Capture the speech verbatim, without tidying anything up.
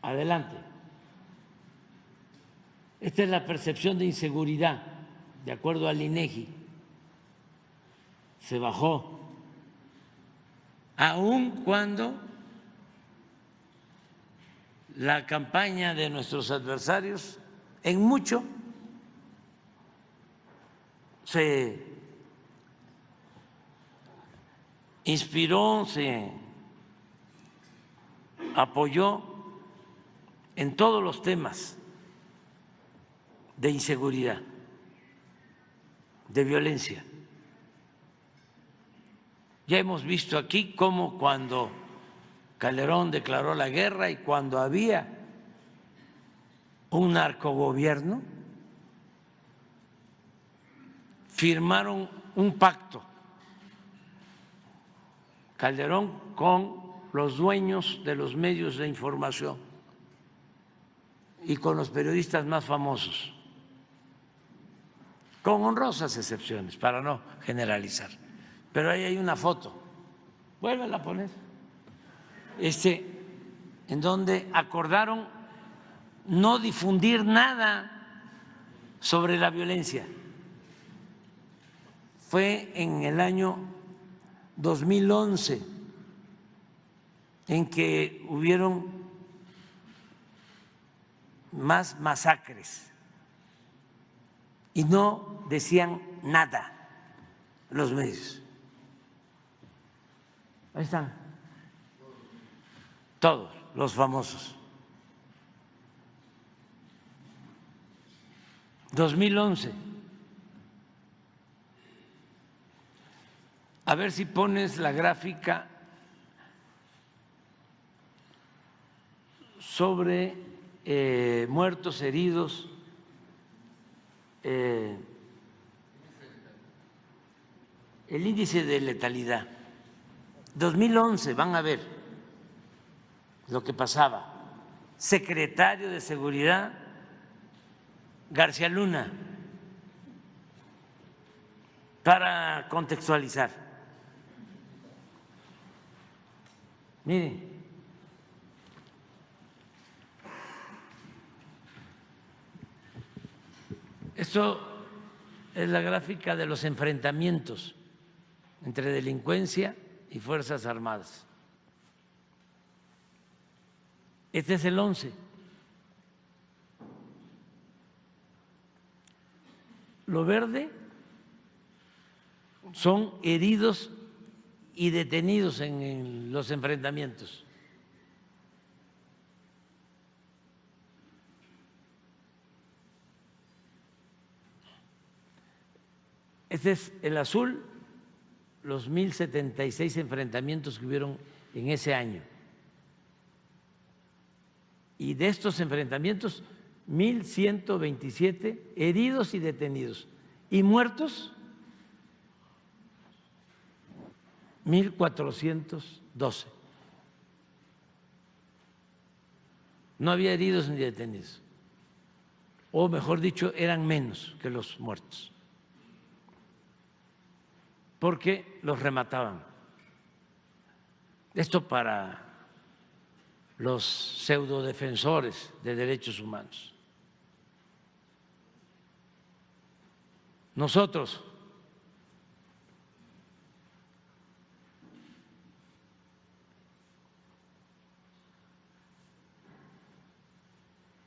Adelante. Esta es la percepción de inseguridad, de acuerdo al INEGI. Se bajó, aun cuando la campaña de nuestros adversarios en mucho se inspiró, se apoyó en todos los temas de inseguridad, de violencia. Ya hemos visto aquí cómo cuando Calderón declaró la guerra y cuando había un narcogobierno, firmaron un pacto Calderón con los dueños de los medios de información y con los periodistas más famosos, con honrosas excepciones, para no generalizar. Pero ahí hay una foto, vuélvela a poner, este, en donde acordaron no difundir nada sobre la violencia. Fue en el año dos mil once en que hubieron más masacres y no decían nada los medios. Ahí están todos los famosos. dos mil once. A ver si pones la gráfica sobre eh, muertos, heridos, eh, el índice de letalidad. dos mil once, van a ver lo que pasaba. Secretario de Seguridad, García Luna, para contextualizar. Miren, esto es la gráfica de los enfrentamientos entre delincuencia y Fuerzas Armadas. Este es el once. Lo verde son heridos y detenidos en los enfrentamientos. Este es el azul, los mil setenta y seis enfrentamientos que hubieron en ese año. Y de estos enfrentamientos, mil ciento veintisiete heridos y detenidos. Y muertos, mil cuatrocientos doce. No había heridos ni detenidos, o mejor dicho, eran menos que los muertos, porque los remataban. Esto para los pseudodefensores de derechos humanos. Nosotros